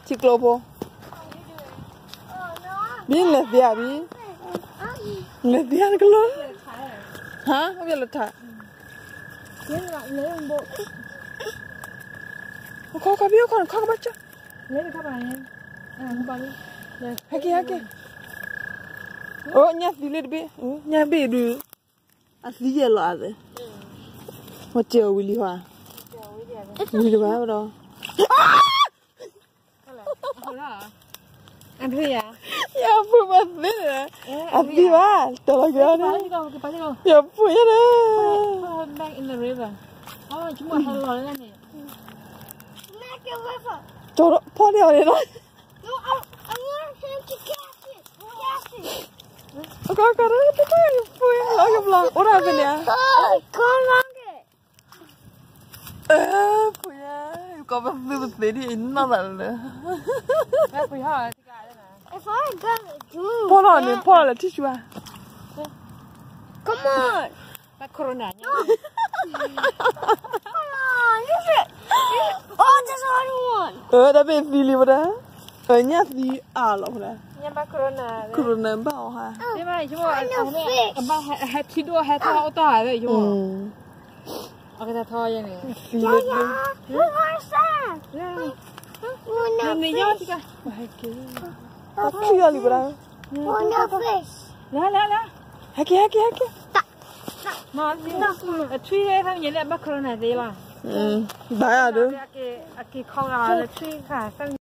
Chị Globo. Biết là gì à biết? Là gì à cái lối? Hả? Không biết là thả. Lấy một bộ. Có biết con có bắt chứ? Lấy được các bạn em. Không bao nhiêu. Haki. Oh, nhà gì lên bị? Nhà bị được. À gì vậy là gì? Mà chiều Willy Hoa. Willy Hoa ở đâu? Em thấy à? Ya fue más bien. Así va, te lo quiero. Ya fue ya. Back in the river. Oh, chúng ta hay lòi lên này. Cho nó phô đeo đi rồi. No, I want him to catch it. Catch it. Có đó, tôi fue lo que blanco. Ora bên nè. Con lăng Fue ya. Có bắt đi đi nó là. Back we are. If I got it, dude. Phô là thích chưa? Come on. Back corona. Come on. Use it. Oh, there's another one. Đã bị Willy vào đó. Nhà gì à lắm rồi. Nhà back corona. Corona bảo ha. Thế mà chúng ta bao hết thi đua hết thao tỏi vậy chúng ta. Ok ta thôi vậy này. What's that? Làm gì nhau chứ cả. Có kia gì vào Wonder fish. Lá. Haki. Mà gì đó. Truy hay không vậy là back corona gì mà. Đấy à được. Cái không là truy cả.